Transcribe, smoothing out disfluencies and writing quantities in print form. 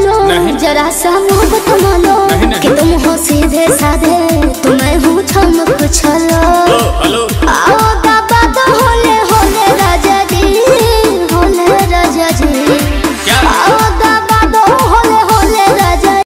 चलो जरा सा मोहब्बत मानो कि तुम हो सीधे साधे तुम्हें हूँ छमक छलो।